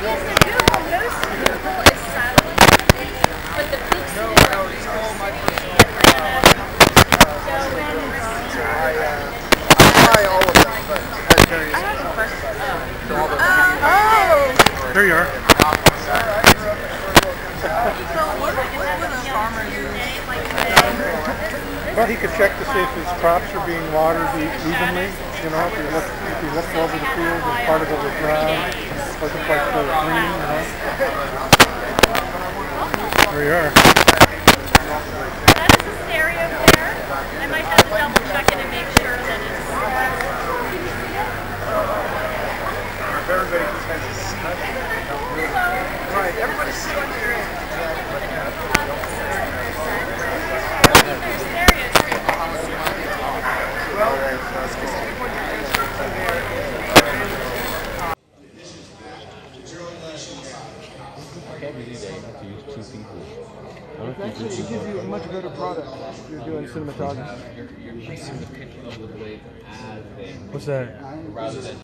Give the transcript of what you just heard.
Yes, they're beautiful. Most beautiful is satellite, but the big city of New York City, Atlanta, I try all of them, but that's very There you are. Well, he could check to see if his crops are being watered evenly. You know, if you look over the field, if part of it was brown, or the part that was green. You know. There you are. That is the stereo there. I might have to double check it and make sure that it's. everybody just has a seat. Right, everybody's sitting on your end. I can't believe that you have to use two people. It gives you a much better product if you're doing cinematography. You're seeing the picture of the blade as they What's that? rather than